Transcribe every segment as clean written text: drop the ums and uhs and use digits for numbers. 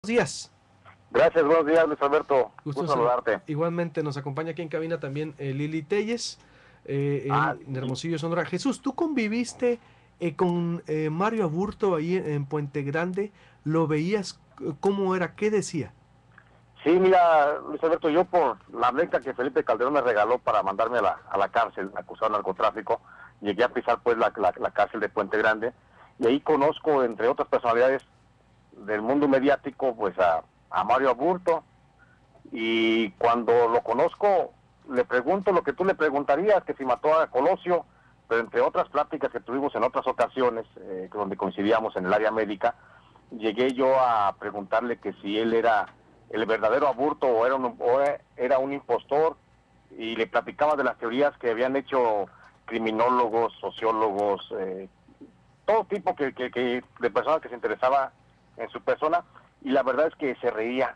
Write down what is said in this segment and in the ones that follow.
Días. Gracias, buenos días, Luis Alberto. Gusto Gusto saludarte. igualmente nos acompaña aquí en cabina también Lili Telles Ah, en Hermosillo, Sonora. Jesús, ¿tú conviviste con Mario Aburto ahí en Puente Grande? ¿Lo veías cómo era? ¿Qué decía? sí, mira, Luis Alberto, yo por la beca que Felipe Calderón me regaló para mandarme a la cárcel, acusado de narcotráfico, llegué a pisar pues la cárcel de Puente Grande, y ahí conozco, entre otras personalidades del mundo mediático, pues a Mario Aburto, y cuando lo conozco, le pregunto lo que tú le preguntarías, que si mató a Colosio, pero entre otras pláticas que tuvimos en otras ocasiones, donde coincidíamos en el área médica, llegué yo a preguntarle que si él era el verdadero Aburto o era un impostor, y le platicaba de las teorías que habían hecho criminólogos, sociólogos, todo tipo de personas que se interesaba en su persona, y la verdad es que se reía.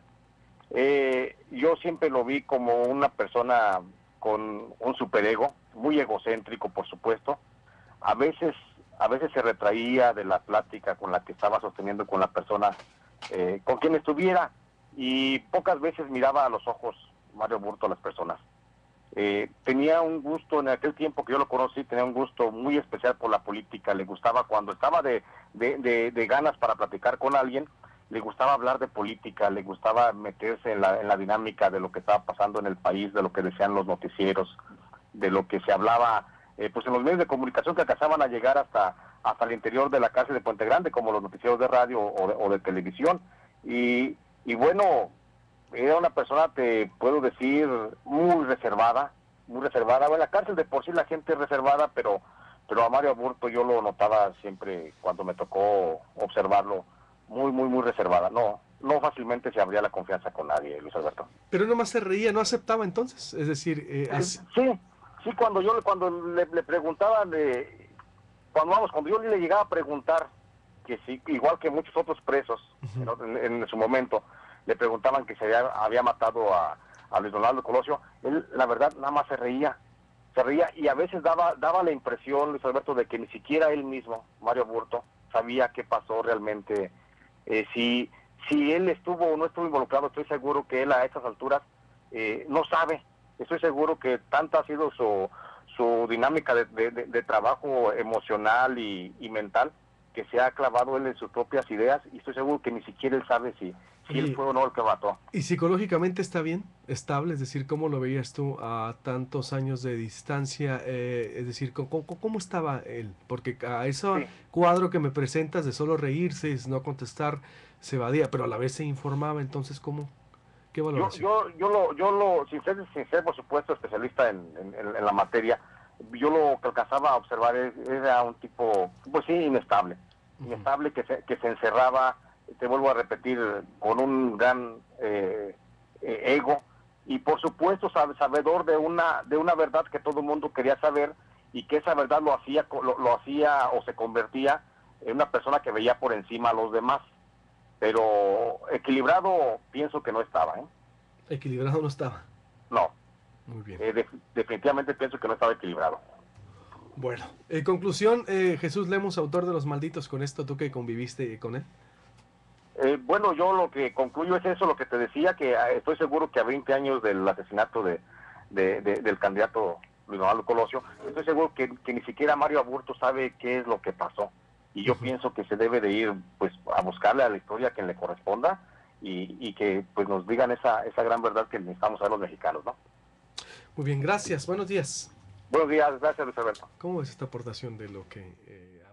Yo siempre lo vi como una persona con un superego, muy egocéntrico, por supuesto. A veces, a veces se retraía de la plática con la que estaba sosteniendo con la persona con quien estuviera, y pocas veces miraba a los ojos Mario Burto a las personas. Tenía un gusto, en aquel tiempo que yo lo conocí, tenía un gusto muy especial por la política. Le gustaba, cuando estaba de ganas para platicar con alguien, le gustaba hablar de política, le gustaba meterse en la dinámica de lo que estaba pasando en el país, de lo que decían los noticieros, de lo que se hablaba pues en los medios de comunicación que alcanzaban a llegar hasta el interior de la cárcel de Puente Grande, como los noticieros de radio o de televisión. Y bueno, era una persona, te puedo decir, muy reservada, muy reservada. Bueno, en la cárcel de por sí la gente es reservada, pero a Mario Aburto yo lo notaba siempre cuando me tocó observarlo, muy, muy, muy reservada. No fácilmente se abría la confianza con nadie, Luis Alberto. Pero nomás se reía, no aceptaba entonces. Es decir, Sí, sí, cuando le preguntaban cuando yo le llegaba a preguntar, que sí, igual que muchos otros presos en su momento, le preguntaban que había matado a Luis Donaldo Colosio, él la verdad nada más se reía, y a veces daba la impresión, Luis Alberto, de que ni siquiera él mismo, Mario Aburto, sabía qué pasó realmente. Si él estuvo o no estuvo involucrado, estoy seguro que él a estas alturas no sabe. Estoy seguro que tanta ha sido su dinámica de trabajo emocional y mental, que se ha clavado él en sus propias ideas, y estoy seguro que ni siquiera él sabe si él oye, fue o no el que mató. ¿y psicológicamente está bien? ¿Estable? Es decir, ¿cómo lo veías tú a tantos años de distancia? Es decir, ¿cómo estaba él? Porque a ese Sí, cuadro que me presentas de solo reírse, no contestar, se evadía, pero a la vez se informaba. Entonces, ¿qué valoración? sin ser por supuesto especialista en la materia, yo lo que alcanzaba a observar era un tipo, pues sí, Ujú. inestable, que se encerraba, te vuelvo a repetir, con un gran ego, y por supuesto sabedor de una verdad que todo el mundo quería saber, y que esa verdad lo hacía o se convertía en una persona que veía por encima a los demás, pero equilibrado pienso que no estaba, ¿eh? Equilibrado no estaba. No, Muy bien. definitivamente pienso que no estaba equilibrado. Bueno, en conclusión, Jesús Lemos, autor de Los Malditos, con esto, tú que conviviste con él. Bueno, yo lo que concluyo es eso, lo que te decía, que estoy seguro que a 20 años del asesinato del candidato Luis Donaldo Colosio, estoy seguro que ni siquiera Mario Aburto sabe qué es lo que pasó. Y yo Ujú. pienso que se debe de ir pues a buscarle a la historia a quien le corresponda, y que pues nos digan esa gran verdad que necesitamos saber los mexicanos, ¿no? Muy bien, gracias. Buenos días. Buenos días, gracias, Luis Alberto. ¿Cómo es esta aportación de lo que